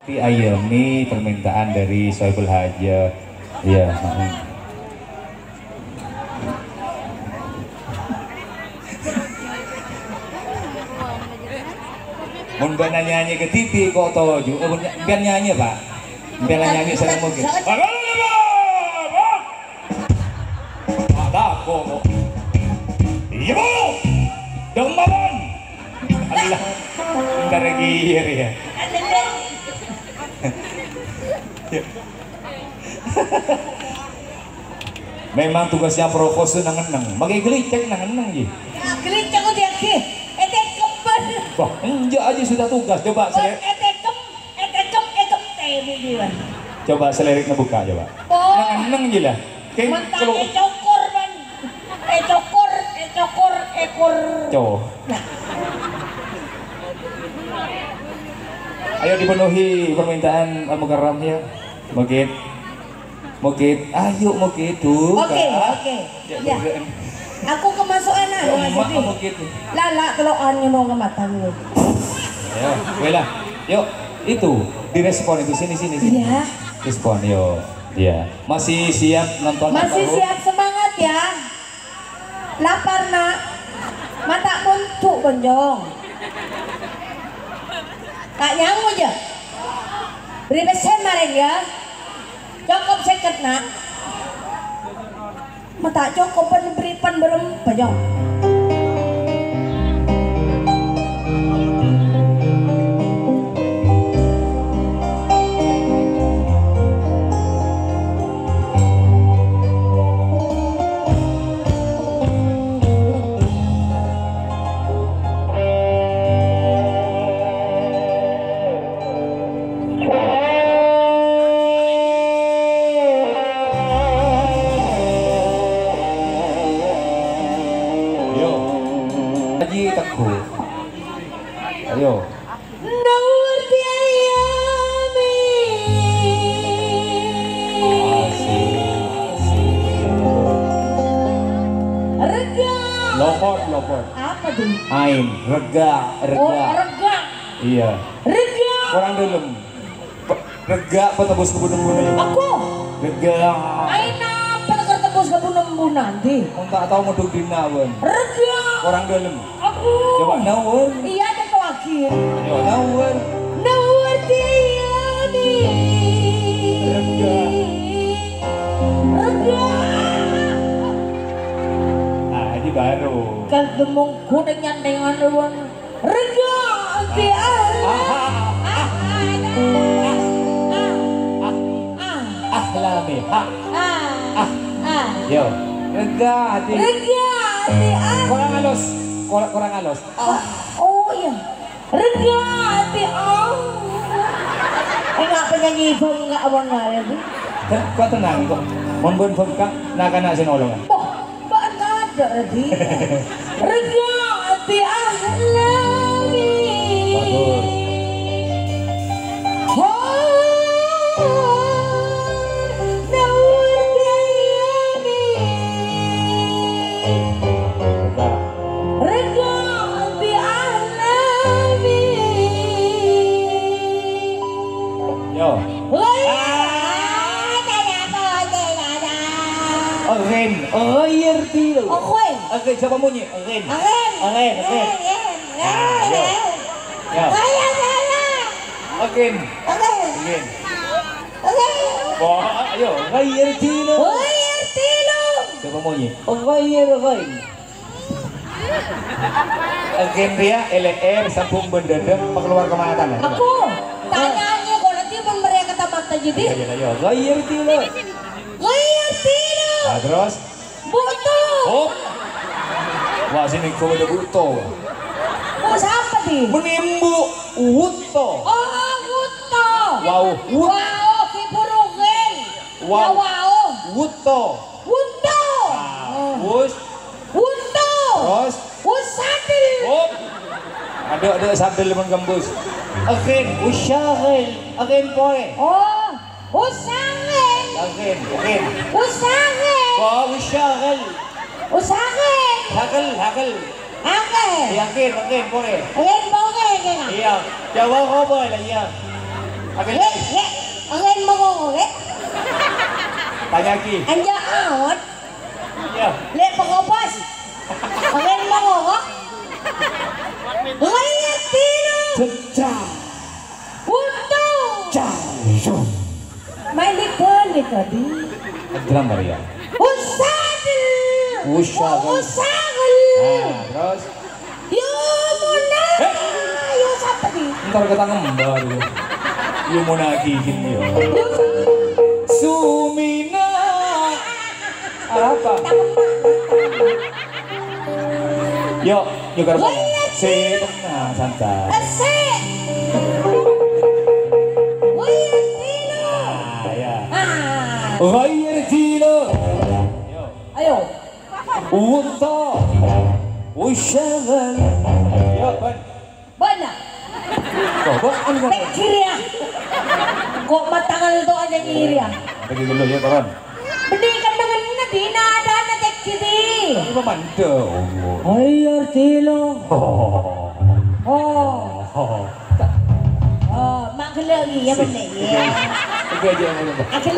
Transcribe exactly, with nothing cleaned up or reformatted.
Ayam nih permintaan dari Soebul Haja. Iya. Mun biar nyanyi ke T V kok toh juga biar nyanyi Pak. Biar nyanyi saya mungkin. Ada kok. Iya bu. Demaman. Allah. Bentar lagi ya. Memang tugasnya provos nang-nang, makai gelicek nang-nang ji. Ya gelicek kok dia ki, etek kempen. Wah, enggak aja sudah tugas. Coba saya. Etek kem, etek kem, etek temi dia. Coba selirik ngebuka coba. Oh. Nang-nang ji lah. Kayak kalau ecokor man, ecokor, ecokor, ekor. Cow. Nah. Ayo dipenuhi permintaan Al Mukarram ya. Mungkin, mungkin, ayo mungkin tuh. Oke, oke. Ya. Aku kemasukan ah, Mak mungkin. Lala kalau anu mau ke mata lu. Ya, boleh. Yuk, itu direspon itu sini sini sini. Iya. Respon yuk. Iya. Masih siap nonton? Masih siap, semangat ya. Lapar nak. Mata muntuk bonjong. Kak nyamu aja. Beri besen kemarin ya. Cukup seket nak. Mata cukup pen beri pen berem bajong. Teguh. Ayo. Nawar tiayami. Rega. Lopot, lopot. Apa tuh? Ain, rega, rega. Oh, rega. Iya. Rega. Orang dalam. Rega petebus kebun-kebun. Aku. Rega. Ain apa teker tebus kebun-kebun nanti? Entah tahu mau dina pun. Rega. Orang dalam. Aku. Coba nawar. Iya ada kewakil. Ayo nawar. Nawar tiayami. Rega. Rega. Ah, ini baru. Kan demung kuda nyandengan doang. Rega anti ah. Ahlami. Ah. Ah. Ah. Yo. Rega hati. Rega anti ah. Kurang halus. Kurang kurang halus. Oh, oh iya. Rega anti ah. Enggak penyanyi bang enggak abang nggak itu. Kau tenang kok. Membun pemkak nak nak sinolongan. Oh, bak ada lagi. Rega anti ahlami. Bagus. Yo. Oren, oyer tilo. Oke. Oke, siapa bunyi? Oren. Oren. Oren, oke. Ya. Oke. Oke. Wah, ayo, oyer tilo. Oyer tilo. Siapa bunyi? Oyer, oyer. Oke, dia L R sampung bendendam keluar kemana tanah? Aku tanyanya kalau nanti memberi kata mata jadi. Ayo, ayo, oyer tilo. Oyer tilo. Nah, terus? Butuh. Oh. Wah, sini kau ada buto. Mau siapa di? Menimbu wuto. Oh, butuh. Wow, wut. Wow, si burugen. Wow. Wow. Wuto. Butuh. Ah, wus. Butuh. Terus? Usadil. Oh. Ada ada sambil lemon gembus. Again, usyahil. Again, boy. Oh, usahain. Again, again. Usahain. Oh, usyahil. Usahain. Hagel, hagel. Oke. Yakin, again, boy. Ayan, boleh kaya. Iya. Jawa ko boy lah iya. Akin Ye, ye, angin mo ko, ye. tanya ki. Anja awat, Ya. le pagkapas. Angin mo ko. Ngayat tino. Cecah. Punto. Cah. May likon ni tadi. Drum Maria. Usadil. Usadil. Usadil. Nah, terus Yo muna. Yo sapa di. ntar kita ngembar gitu. Iya mau nagihin yo. Sumina. Apa? Yuk, yuk karena si tengah santai. Asik. Ngayat tino. Ah, ya. Ah. Ghair dino. Ayo. Wunta. Ushagal. Yo, ban. Banyak. Kok kok anu kan? Tek kiri ya. Kok matangal to aja ngiri ya. Lagi dulu ya, kawan. Pendidikan dengan na di na ada na tek kiri. Ini mando. Ayo tilo. Oh. Oh. Oh. Oh, mak lagi ya benar ya. Oke aja. Akhir